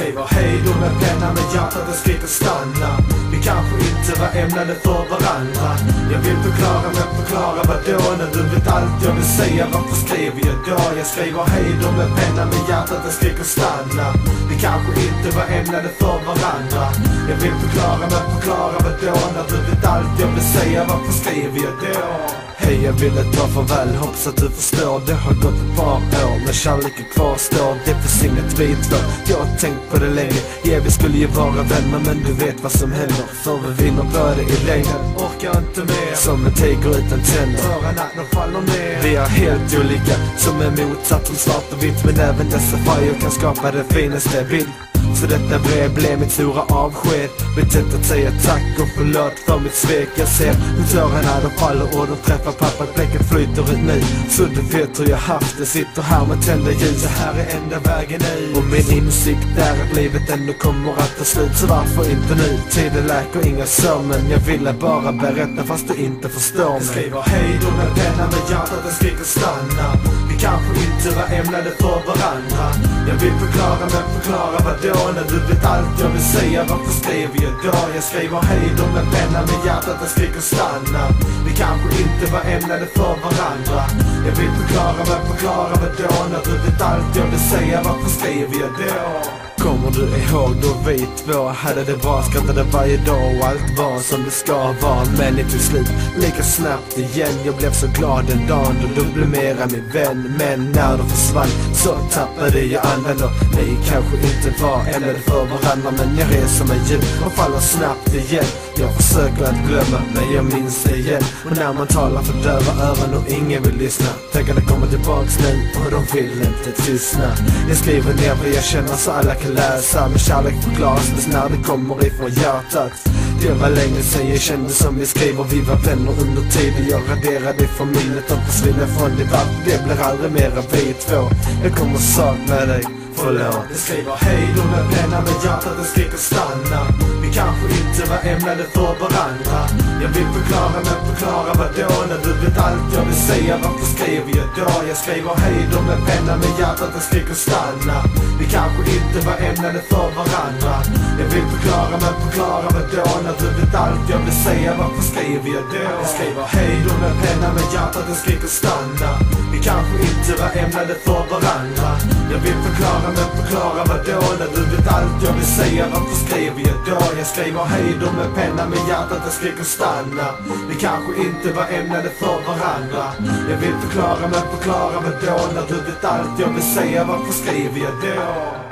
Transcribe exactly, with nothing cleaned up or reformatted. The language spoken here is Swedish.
skriver hej då med penna, med hjärtat jag skriker stanna. Vi kanske inte var ämnade för varandra. Jag vill förklara men förklara vadå? När du vet allt jag vill säga, varför skriver jag då? Jag skriver hej då med penna, med hjärtat jag skriker stanna. Vi kanske inte var ämnade för varandra. Jag vill förklara men förklara vadå? När du vet allt jag vill säga, varför skriver jag då? Hej, jag ville ta farväl, hoppas att du förstår. Det har gått ett par år, men kärleken kvarstår. Det finns inget tvivel för, jag har tänkt på det länge. Ja, vi skulle ju vara vänner, men du vet vad som händer. För vi vinner både i längden, orkar inte mer. Som en tiger utan tänder, för en natt de faller ner. Vi är helt olika, som en motsats, som svart och vitt. Men även dessa färger kan skapa det finaste bild. Så detta brev blev mitt stora avsked. Mitt sätt att säga tack och förlåt för mitt svek. Jag ser hur tårarna de faller och de träffar pappa. Bläcket flyter ut nu, så du vet hur jag haft det. Sitter här med tända ljus, det här är enda vägen ut. Och min insikt är att livet ändå kommer att ta slut. Så varför inte nu? Tiden läker inga sår. Men jag ville bara berätta fast du inte förstår mig. Jag skriver hej då med penna, med hjärtat jag skriker stanna. Vi kanske inte var ämnade för varandra. Jag vill förklara men förklara vadå? När du vet allt jag vill säga, varför skriver jag då? Jag skriver hej då med penna, med hjärtat jag skriker stanna. Vi kanske inte var ämnade för varandra. Jag vill förklara men förklara vadå? När du vet allt jag vill säga, varför skriver jag då? Kommer du ihåg då vi två hade det bra, skrattade varje dag och allt var som det ska vara. Men det tog slut lika snabbt igen. Jag blev så glad en dag då du blev mera min vän. Men när du försvann så tappade jag andan. Och vi kanske inte var ämnade för varandra, men jag reser mig djup och faller snabbt igen. Jag försöker att glömma, men jag minns det igen. Och när man talar för döva öron och ingen vill lyssna, tankarna kommer tillbaks nu och de vill inte tystna. Jag skriver ner vad jag känner så alla kan läsa. Med kärlek förklaras bäst när det kommer ifrån hjärtat. Det var länge sedan jag kände som vi skriver. Vi var vänner under tiden jag raderade ifrån minnet och försvinner från debatt. Det blir aldrig mera vi två. Jag kommer sakna dig, förlåt. Jag skriver hej då med penna, med hjärtat jag skriker stanna. Vi kanske inte var ämnade för varandra. Jag vill förklara men förklara vadå? När du vet allt jag vill säga, varför skriver jag då? Jag skriver hej då med penna, med hjärtat jag skriker stanna. Vi kanske inte var ämnade för varandra. Jag vill förklara men förklara vadå? När du vet allt jag vill säga, varför skriver jag då? Jag skriver hej då med penna, med hjärtat jag skriker stanna. Vi kanske inte var ämnade för varandra. Jag vill förklara men förklara vadå? När du vet allt jag vill säga, varför skriver jag då? Jag skriver hej då med penna, med hjärtat jag skriker stanna. Vi kanske inte var ämnade för varandra. Jag vill förklara men förklara vadå? När du vet allt jag vill säga, varför skriver jag då?